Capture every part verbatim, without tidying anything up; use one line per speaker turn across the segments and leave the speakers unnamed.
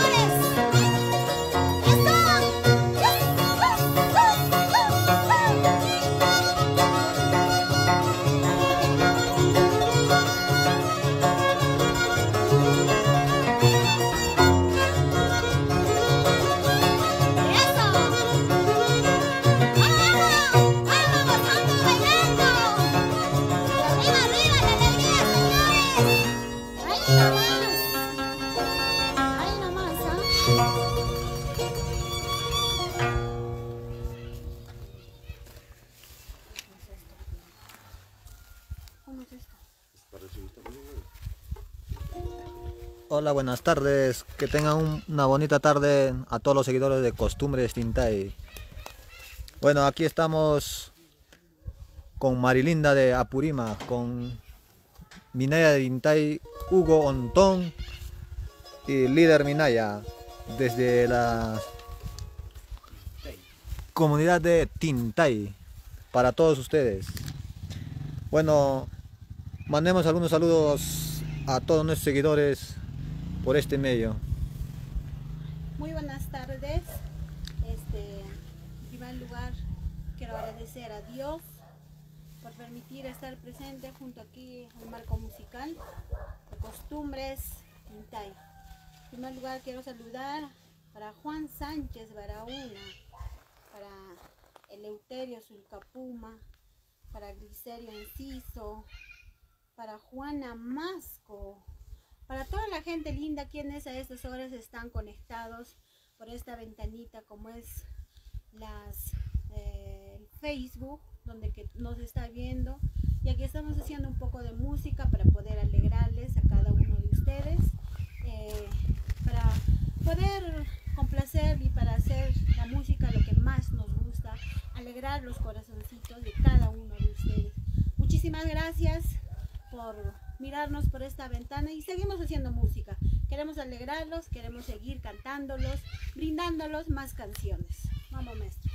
Hola, buenas tardes, que tengan un, una bonita tarde a todos los seguidores de Costumbres Tintay. Bueno, aquí estamos con Marilinda de Apurima, con Minaya de Tintay, Hugo Ontón y líder Minaya desde la comunidad de Tintay para todos ustedes. Bueno, mandemos algunos saludos a todos nuestros seguidores por este medio.
Muy buenas tardes. Este, en primer lugar, quiero agradecer a Dios por permitir estar presente junto aquí al marco musical de Costumbres Tintay. En primer lugar, quiero saludar para Juan Sánchez Barahona, para Eleuterio Zulcapuma, para Glicerio Enciso, para Juana Masco, para toda la gente linda quienes a estas horas están conectados por esta ventanita como es las, eh, el Facebook, donde que nos está viendo. Y aquí estamos haciendo un poco de música para poder alegrarles a cada uno de ustedes, eh, para poder complacer y para hacer la música lo que más nos gusta, alegrar los corazoncitos de cada uno de ustedes. Muchísimas gracias por mirarnos por esta ventana y seguimos haciendo música. Queremos alegrarlos, queremos seguir cantándolos, brindándolos más canciones. Vamos, maestros.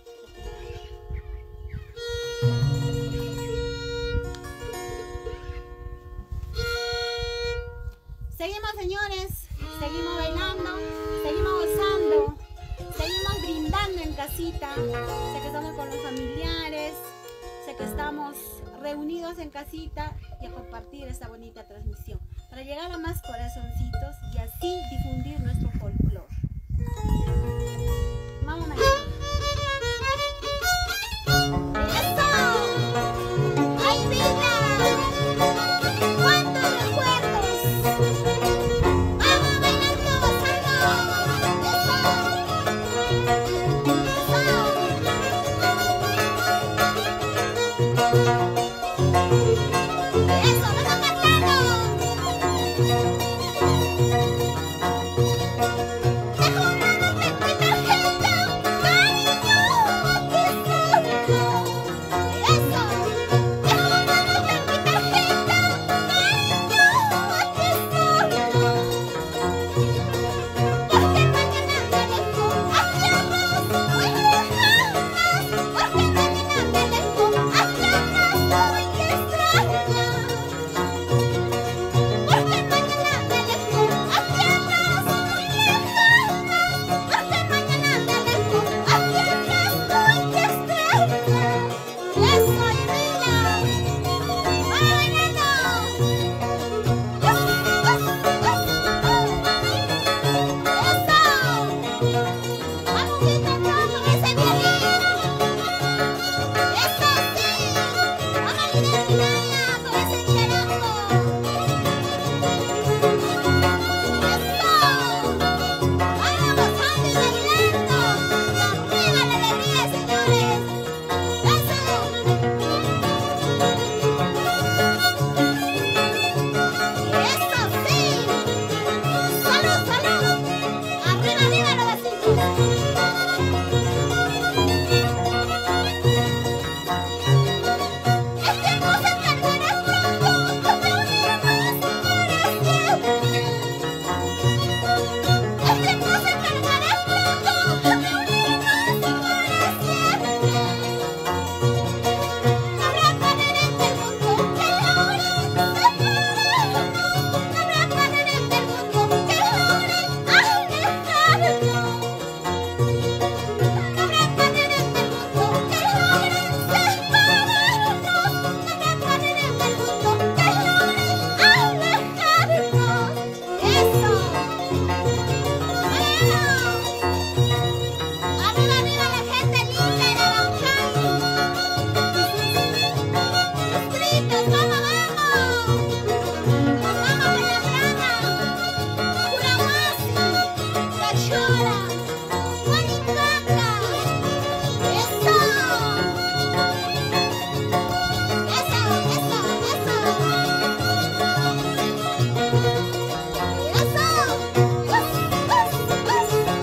Seguimos, señores, seguimos bailando, seguimos gozando, seguimos brindando en casita. Sé que estamos con los familiares, sé que estamos reunidos en casita y a compartir esta bonita transmisión para llegar a más corazoncitos y así difundir nuestro folclore. Vamos a
Arriba, arriba la gente linda de Abancay. Distritos, vamos, vamos. Nos vamos de la brava. Curamasi, Cachora, Guanicaca. Eso. Eso, eso, eso. Eso. Us, us, us.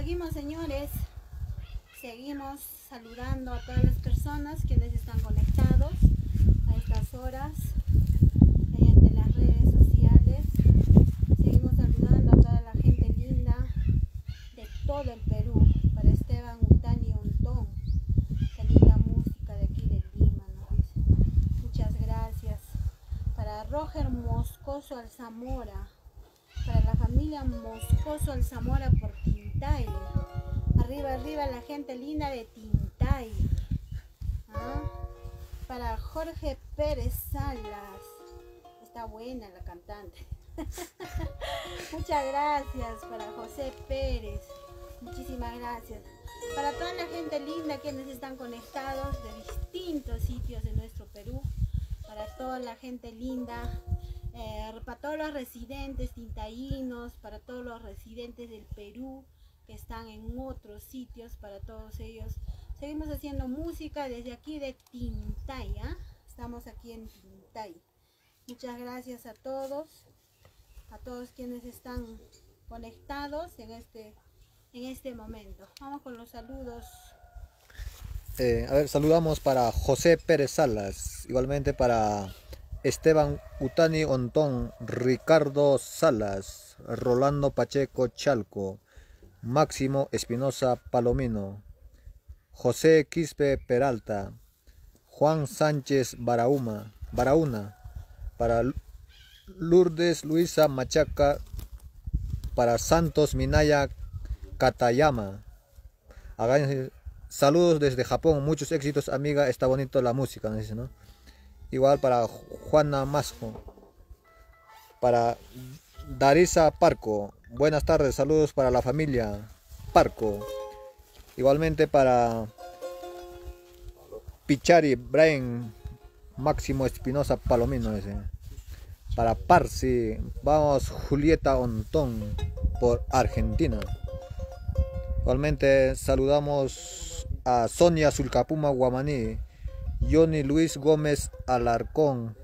seguimos, señores, seguimos saludando a todas las personas quienes están conectados a estas horas mediante las redes sociales. Seguimos saludando a toda la gente linda de todo el Perú. Para Esteban Utani Ontón, qué linda música de aquí de Lima, nos dice. Muchas gracias. Para Roger Moscoso Alzamora, para la familia Moscoso Alzamora por Tintay. Arriba, arriba la gente linda de Tintay. ¿Ah? Para Jorge Pérez Salas. Está buena la cantante. Muchas gracias para José Pérez. Muchísimas gracias. Para toda la gente linda quienes están conectados de distintos sitios de nuestro Perú. Para toda la gente linda. Eh, para todos los residentes tintaínos, para todos los residentes del Perú que están en otros sitios, para todos ellos. Seguimos haciendo música desde aquí de Tintay, ¿eh? Estamos aquí en Tintay. Muchas gracias a todos, a todos quienes están conectados en este, en este momento. Vamos con los saludos.
Eh, a ver, saludamos para José Pérez Salas, igualmente para Esteban Utani Ontón, Ricardo Salas, Rolando Pacheco Chalco, Máximo Espinosa Palomino, José Quispe Peralta, Juan Sánchez Barauma, Barauna, para Lourdes Luisa Machaca, para Santos Minaya Katayama. Hagan saludos desde Japón, muchos éxitos, amiga, está bonito la música, ¿no? Dice, ¿no? Igual para Juana Masco, para Darisa Parco, buenas tardes, saludos para la familia Parco. Igualmente para Pichari Brian Máximo Espinosa Palomino, ese. Para Parsi, vamos Julieta Ontón por Argentina. Igualmente saludamos a Sonia Sulcapuma Guamaní, Johnny Luis Gómez Alarcón,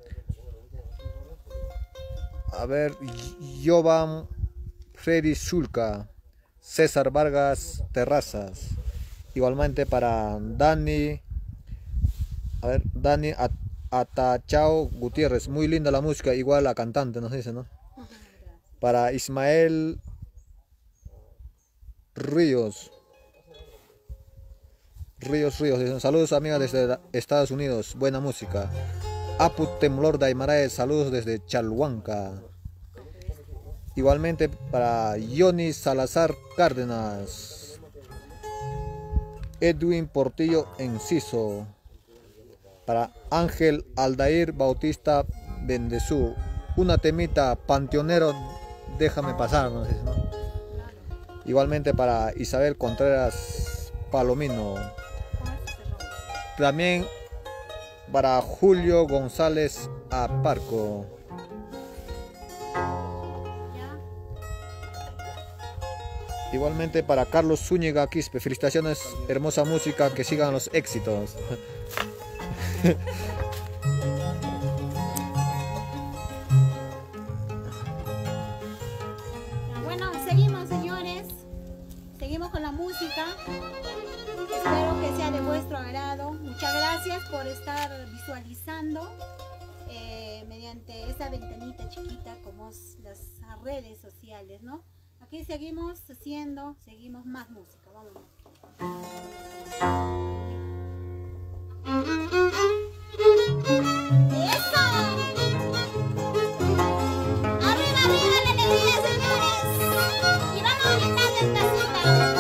a ver, Jovan Freddy Zulca, César Vargas Terrazas. Igualmente para Dani, a ver, Dani At Atachao Gutiérrez, muy linda la música, igual la cantante nos dice, ¿no? Para Ismael Ríos, Ríos Ríos, dicen, saludos amigas desde Estados Unidos, buena música. Apu Temblor de Aymarae, saludos desde Chalhuanca. Igualmente para Johnny Salazar Cárdenas, Edwin Portillo Enciso, para Ángel Aldair Bautista Bendezú, una temita Panteonero, déjame pasar, ¿no? Igualmente para Isabel Contreras Palomino, también para Julio González Aparco. Igualmente para Carlos Zúñiga Quispe, felicitaciones, hermosa música, que sigan los éxitos.
Bueno, seguimos, señores, seguimos con la música. Espero que sea de vuestro agrado. Muchas gracias por estar visualizando eh, mediante esa ventanita chiquita como las redes sociales, ¿no? Aquí seguimos haciendo, seguimos más música. Vámonos.
¡Eso! ¡Arriba, arriba la alegría, señores! Y vamos gritando en casita.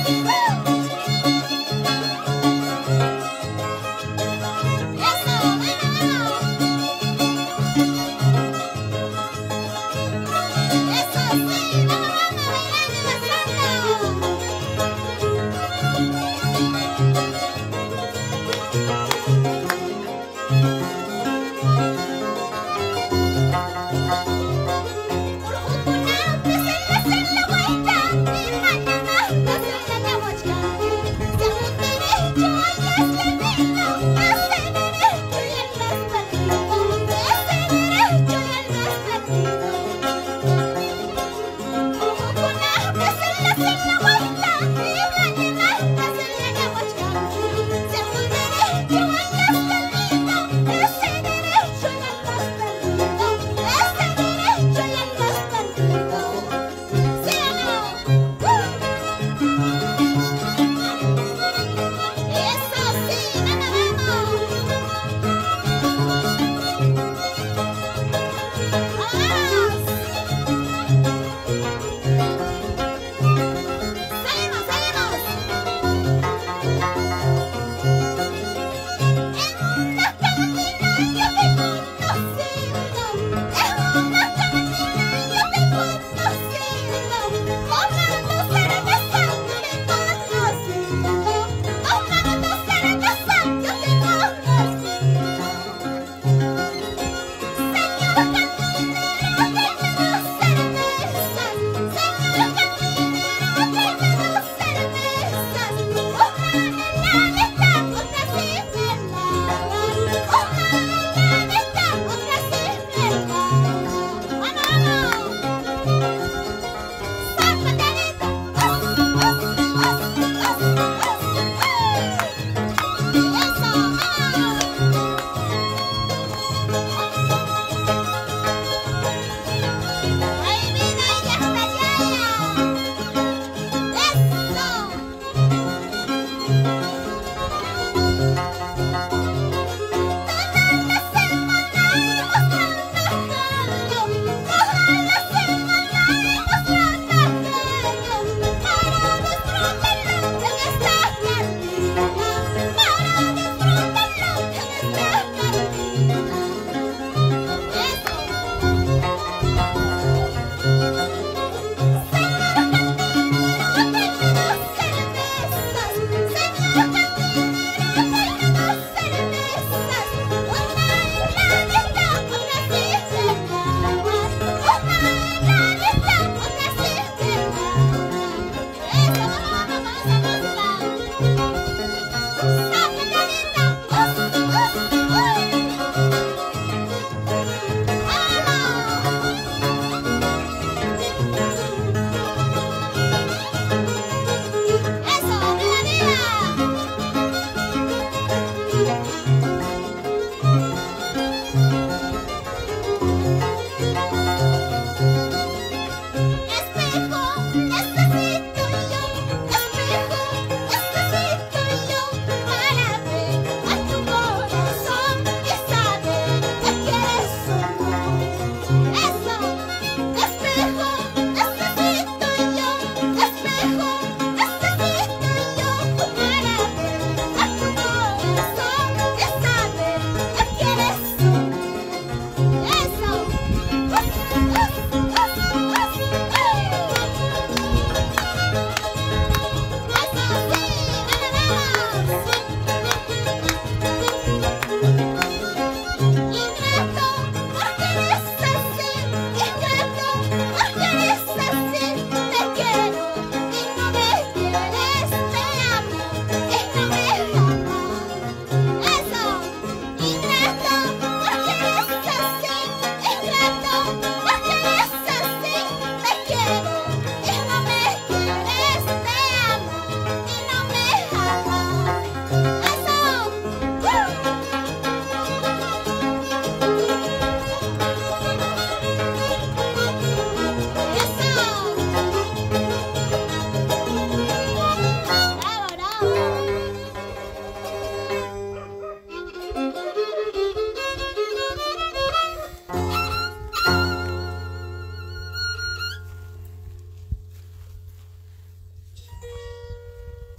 Seguimos, seguimos.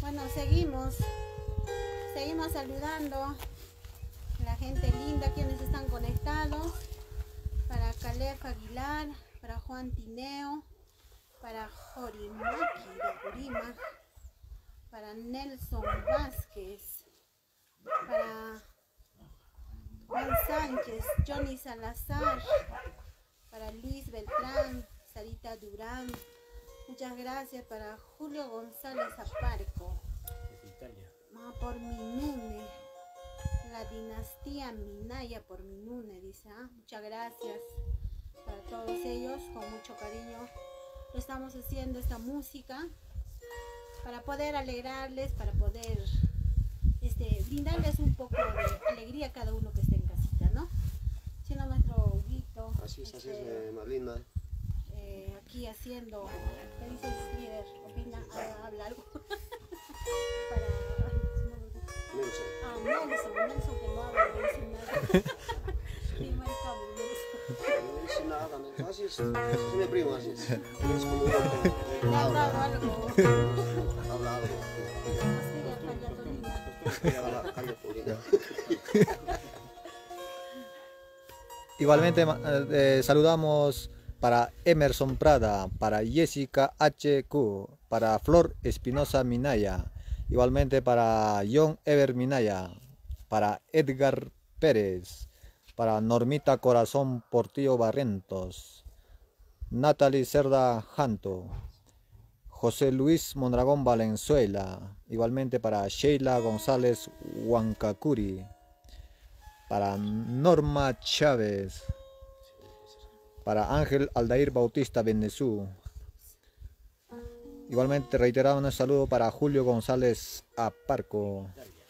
Bueno, seguimos, seguimos saludando a la gente linda quienes están conectados, para Calef Aguilar, para Juan Tineo, para Jorimaki de Apurímac, para Nelson Vázquez, para Juan Sánchez, Johnny Salazar, para Liz Beltrán, Sarita Durán, muchas gracias para Julio González Aparco, ah, por Minune, la dinastía Minaya por Minune, dice, ah, muchas gracias para todos ellos, con mucho cariño estamos haciendo esta música para poder alegrarles, para poder este, brindarles un poco de alegría a cada uno que esté en casita, ¿no? Siendo nuestro Huguito.
Así es, así es,
este,
eh, más linda.
eh, aquí haciendo, ¿qué dice el líder? Opina, ah, habla algo. para
Nelson.
Ah, Nelson, Nelson que no habla, no dice nada. Sí, maricón, Nelson.
No dice nada, no, así es, así es mi primo, así es. Es como un hombre,
Le ha
habla,
hablado algo.
habla algo.
Hostia, Callatolina.
Habla, calla, Paulina.
Igualmente eh, saludamos para Emerson Prada, para Jessica H Q, para Flor Espinosa Minaya, igualmente para John Ever Minaya, para Edgar Pérez, para Normita Corazón Portillo Barrentos, Natalie Cerda Janto, José Luis Mondragón Valenzuela, igualmente para Sheila González Huancacuri, para Norma Chávez, para Ángel Aldair Bautista Bendezú. Igualmente reiteramos un saludo para Julio González Aparco.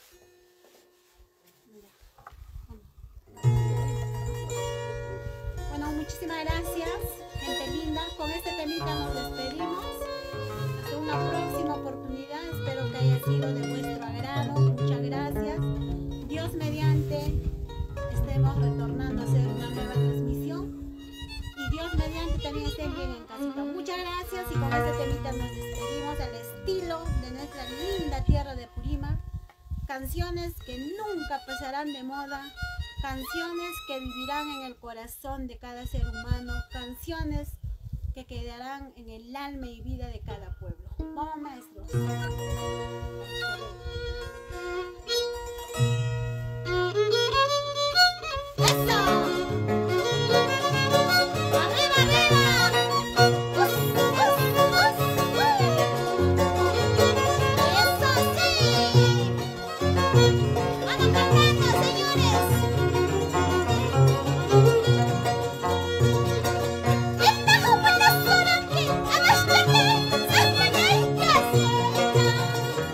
Bueno, muchísimas gracias, gente linda. Con este temita nos despedimos. Hasta una próxima oportunidad. Espero que haya sido de vuestro agrado. Muchas gracias. Dios mediante, estemos retornando a hacer una nueva transmisión. Y Dios mediante también estén bien en casita. Muchas gracias y con este temita nos despedimos al estilo de nuestra linda tierra de Apurímac. Canciones que nunca pasarán de moda. Canciones que vivirán en el corazón de cada ser humano. Canciones que quedarán en el alma y vida de cada pueblo. Vamos, maestros.
Thank you.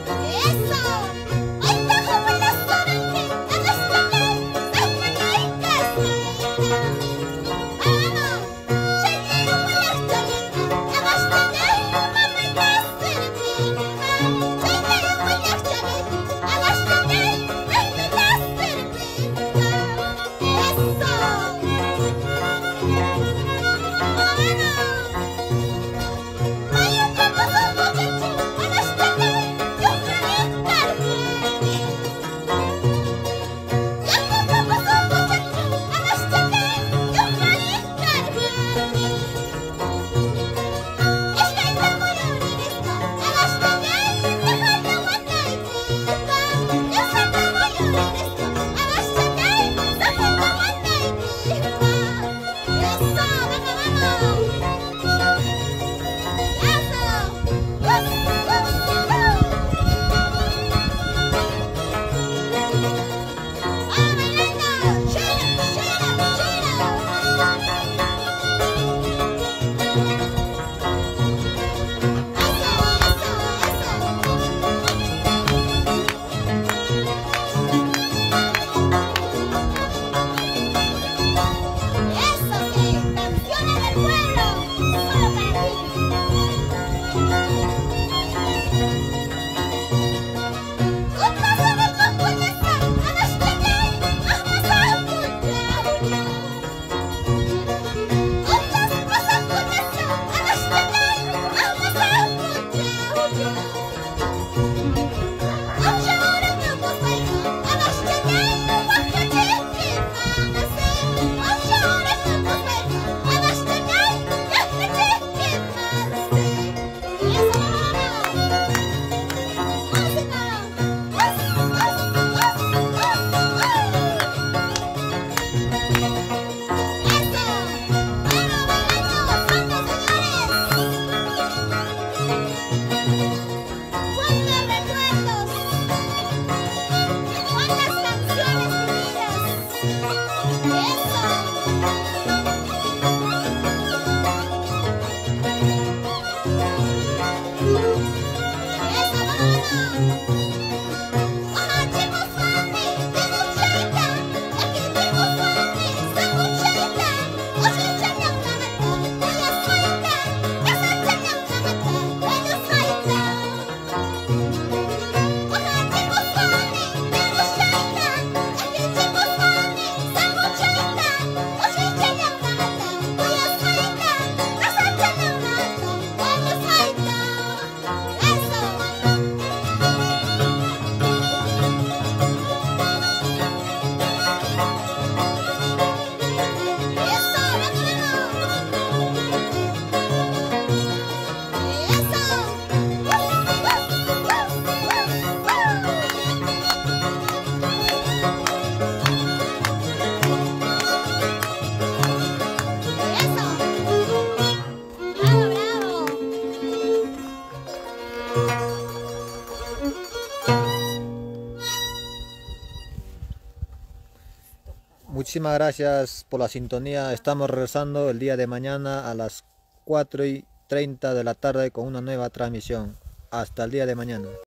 Muchísimas gracias por la sintonía. Estamos regresando el día de mañana a las cuatro y treinta de la tarde con una nueva transmisión. Hasta el día de mañana.